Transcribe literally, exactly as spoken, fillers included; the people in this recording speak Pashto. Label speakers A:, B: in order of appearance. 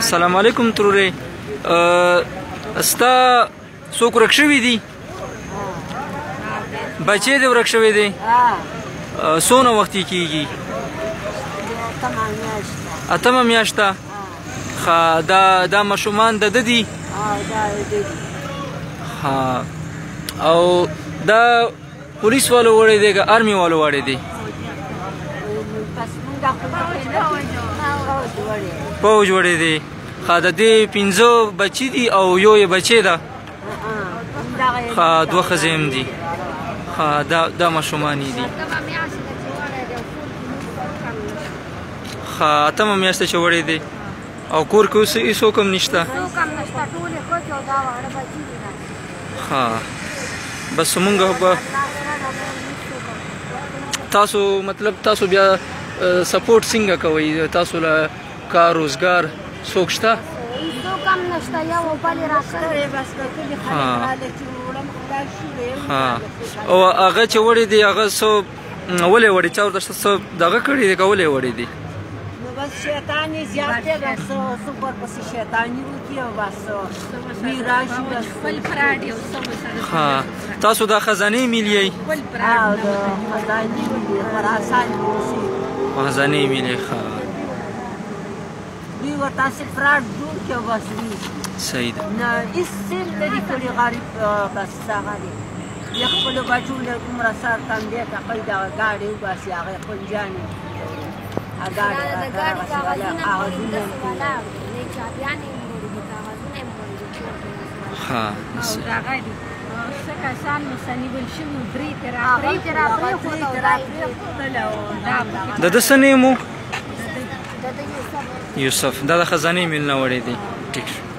A: السلام علیکم ترورې ستا څوک ورک شوي دي بچې دې ورک شوی دی څونه وخت یې کېږي اتمه میاشته ښه دا دا ماشومان د ده دي ها او دا پولیس والو وړی دی که آرمي والو وړی دی پوج وړی دی ښه د دې پنځه بچي دي او یو یې بچې ده ښه دوه ښځې هم دي ښه دا دا ماشومان یې دي ښه اتمه میاشته چې وړی دی او کور کې اوس هېڅوک هم نشته ښه بس مونږ به تاسو مطلب تاسو بیا سپورټ څنګه کوئ تاسو له کار روزګار څوک شته او هغه چې وړی دی هغه څه ولې وړی چا ورته څه دغه کړي دی که ولې وړی دی
B: بس شیطانی زیات دی بس څوک ورپسې شیطاني وکړي او بس دوی راشي بس خپل فراډ یو څه ورسره
A: ها تاسو دا خزانې میل یئ
B: خپل فراډ د خزانې خراسان
A: خزانې میل یې ښه
B: دوی ورته هسې فراډ جوړ کړي او بس دوی
A: صحیح ده
B: نه هېڅ سیم نه دي کړي غریب بس هغه دی بیا خپلو بچو له دومره سر تندې ته خپل دغه ګاډۍ وباسي هغه پنجانې
A: د ده څه نیم و یوسف دا د خزانې میل نه وړی دی ټیک شو